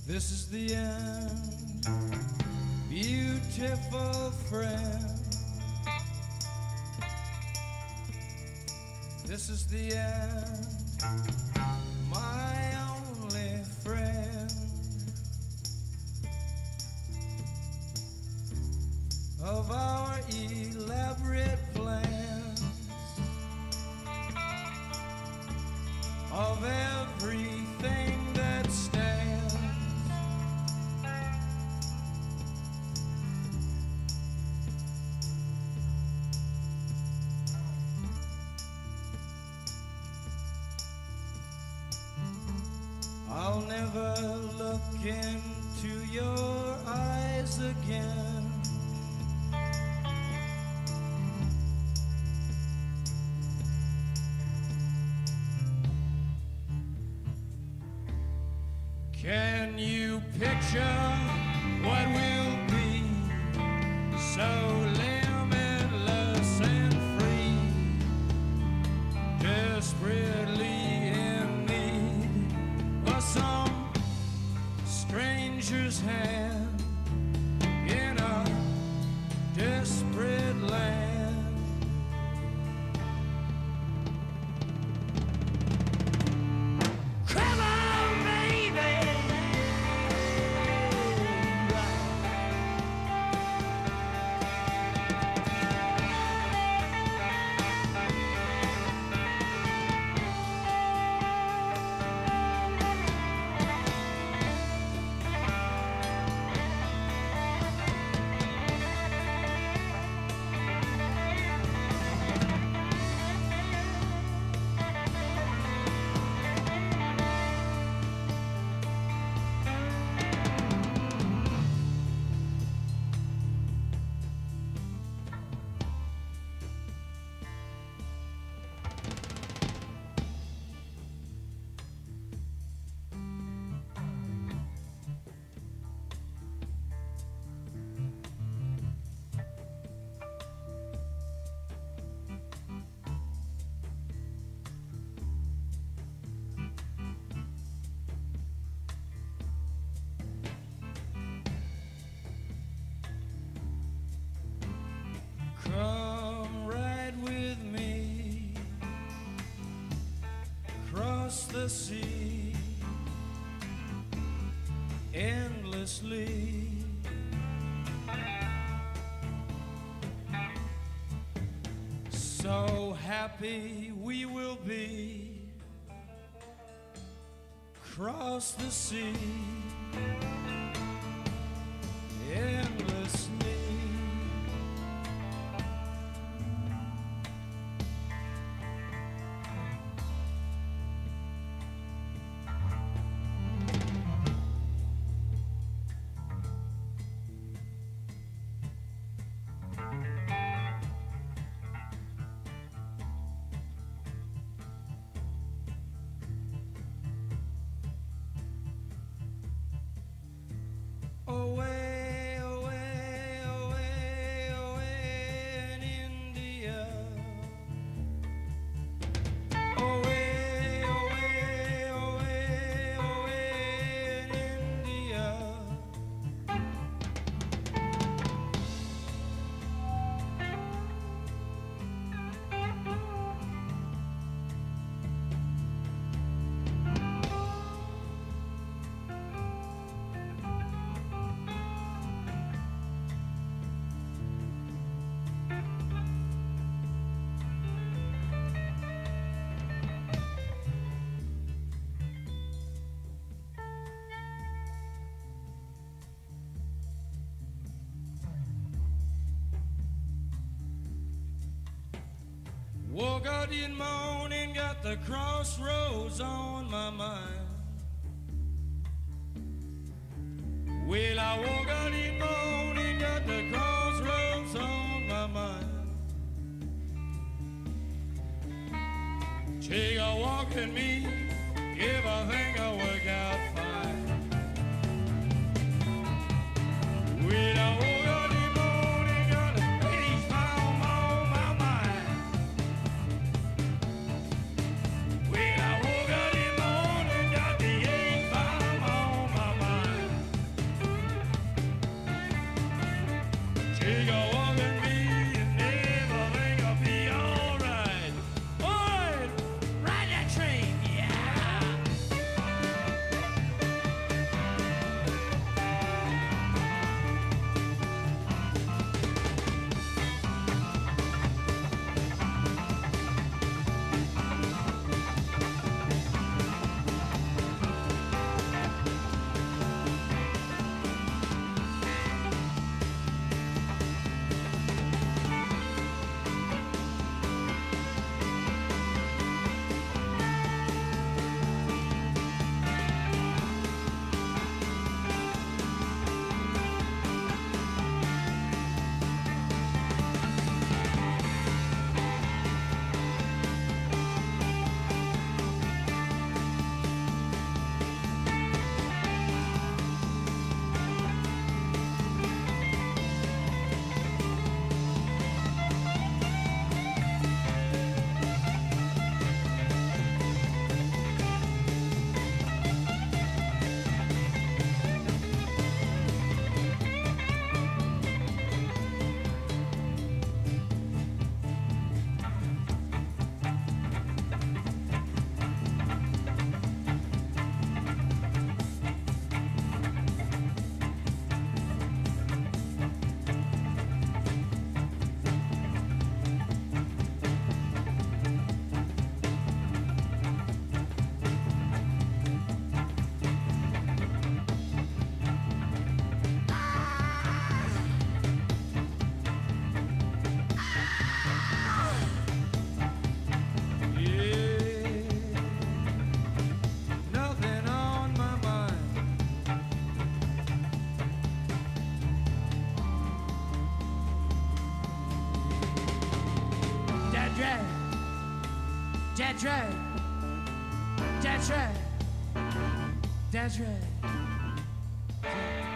This is the end, beautiful friend. This is the end, my only friend. Of our elaborate plans, of everything that stands. I'll never look into your eyes again. Can you picture what will be so limitless and free, desperately in need of some stranger's hand in a desperate land? Come ride with me across the sea endlessly. So happy we will be across the sea endlessly. Away, away, away, away in India. Away, away, away, away in India. Woke up in the morning, got the crossroads on my mind. Well, I woke up in the morning, got the crossroads on my mind. Take a walk with me, everything will work out fine. Well, I woke up in the morning, got a peace found on my mind. Well, I woke up in the morning, got the 8 bomb on my mind. That's right. That's right. That's right.